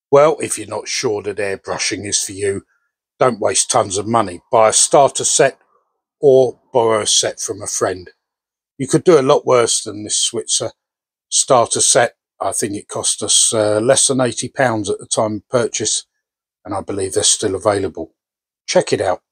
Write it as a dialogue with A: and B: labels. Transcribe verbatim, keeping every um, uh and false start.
A: Well, if you're not sure that airbrushing is for you, don't waste tons of money. Buy a starter set or borrow a set from a friend. You could do a lot worse than this Switzer starter set. I think it cost us uh, less than eighty pounds at the time of purchase, and I believe they're still available. Check it out.